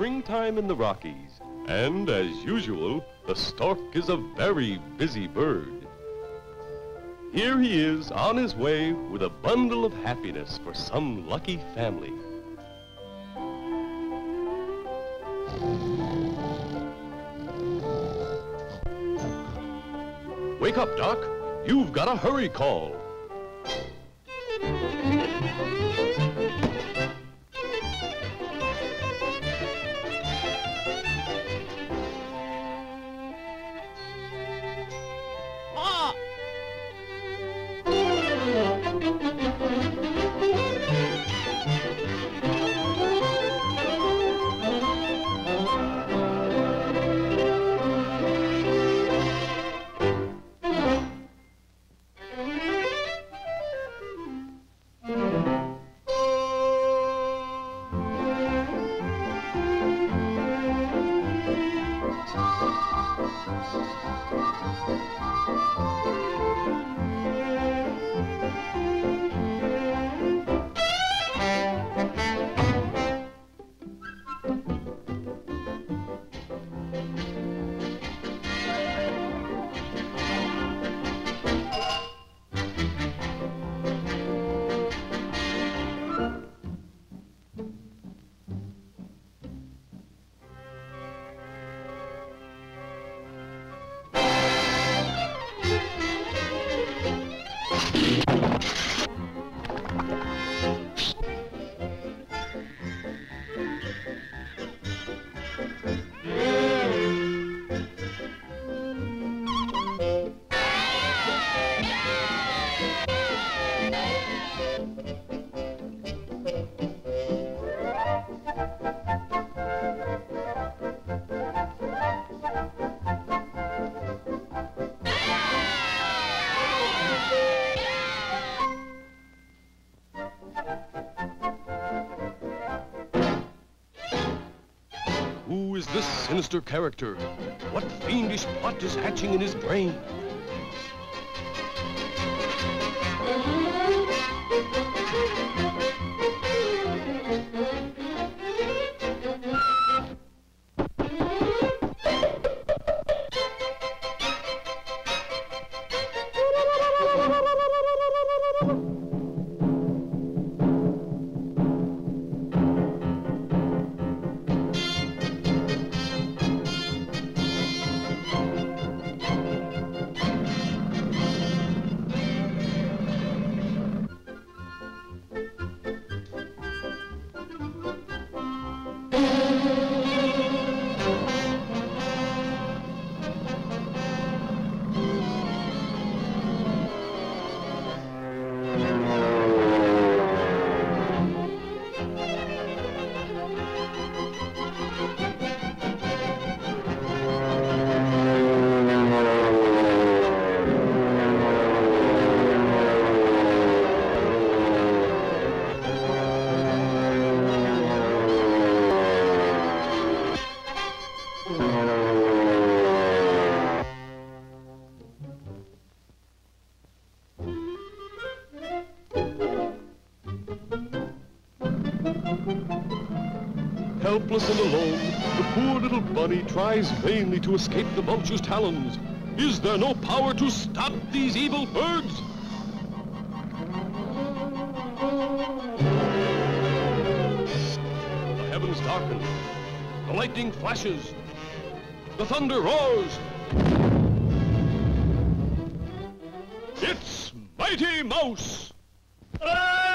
springtime in the Rockies. And as usual, the stork is a very busy bird. Here he is on his way with a bundle of happiness for some lucky family. Wake up, Doc. You've got a hurry call. Who is this sinister character? What fiendish plot is hatching in his brain? Helpless and alone, the poor little bunny tries vainly to escape the vulture's talons. Is there no power to stop these evil birds? The heavens darken. The lightning flashes. The thunder roars. It's Mighty Mouse!